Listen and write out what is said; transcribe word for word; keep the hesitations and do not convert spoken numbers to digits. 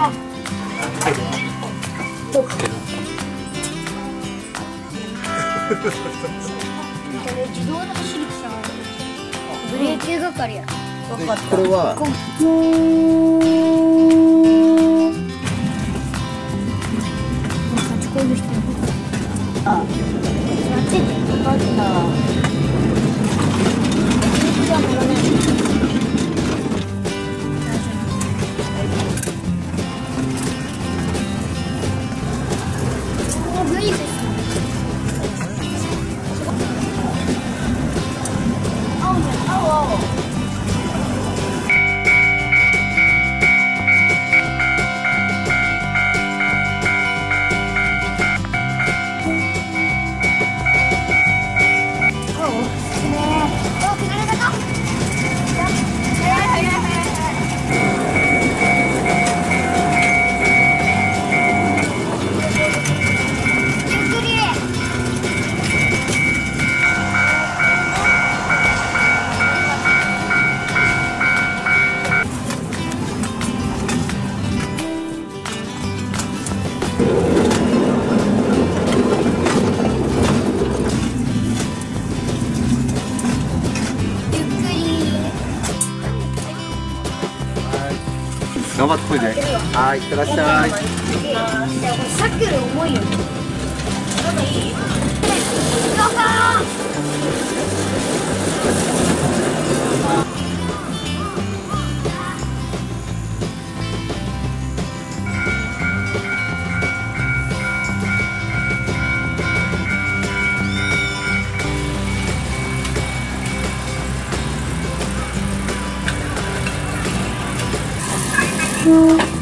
これ自動で走るさ、ブレーキ係や。分かった。 これはこういう人。あ、やってて分かった。じゃあ乗らない。お、ブレーキです。青ね、青青。 頑張ってこいで。はい、いってらっしゃい。 さっきより重いよ。なんかいい？どうか。うん。